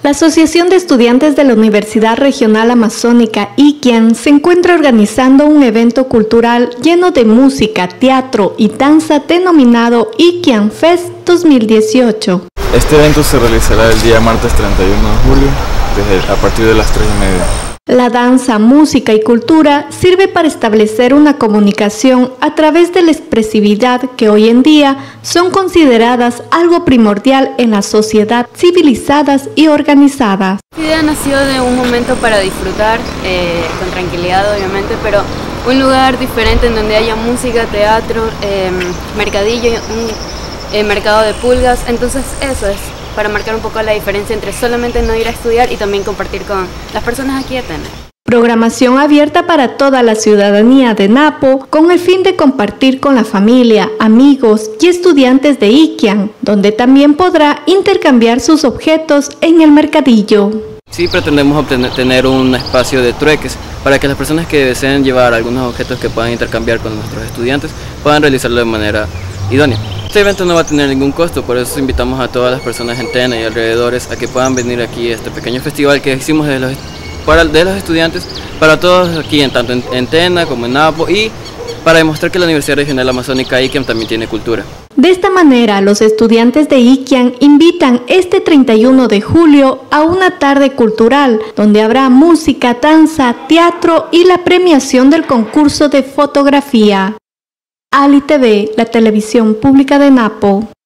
La Asociación de Estudiantes de la Universidad Regional Amazónica ICANN se encuentra organizando un evento cultural lleno de música, teatro y danza denominado ICANN Fest 2018. Este evento se realizará el día martes 31 de julio a partir de las 3:30. La danza, música y cultura sirve para establecer una comunicación a través de la expresividad que hoy en día son consideradas algo primordial en la sociedad civilizadas y organizadas. Esta idea nació de un momento para disfrutar, con tranquilidad obviamente, pero un lugar diferente en donde haya música, teatro, mercadillo, un mercado de pulgas, entonces eso es para marcar un poco la diferencia entre solamente no ir a estudiar y también compartir con las personas aquí de Tena. Programación abierta para toda la ciudadanía de Napo con el fin de compartir con la familia, amigos y estudiantes de ICANN, donde también podrá intercambiar sus objetos en el mercadillo. Sí, pretendemos tener un espacio de trueques para que las personas que deseen llevar algunos objetos que puedan intercambiar con nuestros estudiantes puedan realizarlo de manera idónea. Este evento no va a tener ningún costo, por eso invitamos a todas las personas en Tena y alrededores a que puedan venir aquí a este pequeño festival que hicimos de los estudiantes para todos aquí, tanto en Tena como en Napo, y para demostrar que la Universidad Regional Amazónica ICANN también tiene cultura. De esta manera, los estudiantes de ICANN invitan este 31 de julio a una tarde cultural donde habrá música, danza, teatro y la premiación del concurso de fotografía. Ali TV, la televisión pública de Napo.